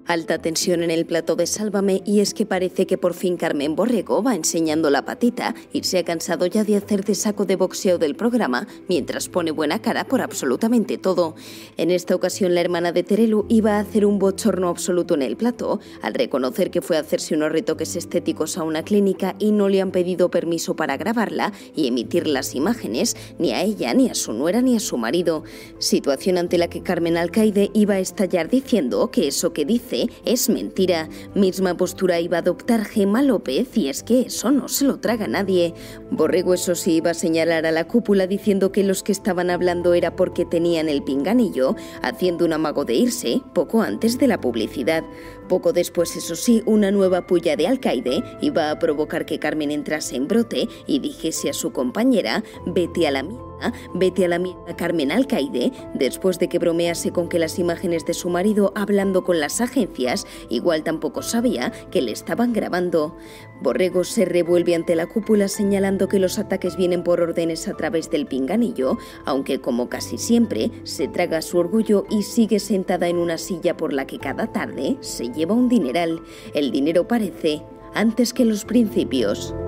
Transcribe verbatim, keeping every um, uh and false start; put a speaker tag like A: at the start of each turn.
A: Alta tensión en el plató de Sálvame, y es que parece que por fin Carmen Borrego va enseñando la patita y se ha cansado ya de hacer de saco de boxeo del programa mientras pone buena cara por absolutamente todo. En esta ocasión la hermana de Terelu iba a hacer un bochorno absoluto en el plató al reconocer que fue a hacerse unos retoques estéticos a una clínica y no le han pedido permiso para grabarla y emitir las imágenes ni a ella, ni a su nuera, ni a su marido. Situación ante la que Carmen Alcaide iba a estallar diciendo que eso que dice es mentira. Misma postura iba a adoptar Gemma López, y es que eso no se lo traga nadie. Borrego, eso sí, iba a señalar a la cúpula diciendo que los que estaban hablando era porque tenían el pinganillo, haciendo un amago de irse poco antes de la publicidad. Poco después, eso sí, una nueva pulla de Alcaide iba a provocar que Carmen entrase en brote y dijese a su compañera: vete a la mierda. Vete a la mierda, Carmen Alcaide, después de que bromease con que las imágenes de su marido hablando con las agencias igual tampoco sabía que le estaban grabando. Borrego se revuelve ante la cúpula señalando que los ataques vienen por órdenes a través del pinganillo, aunque como casi siempre se traga su orgullo y sigue sentada en una silla por la que cada tarde se lleva un dineral. El dinero parece antes que los principios.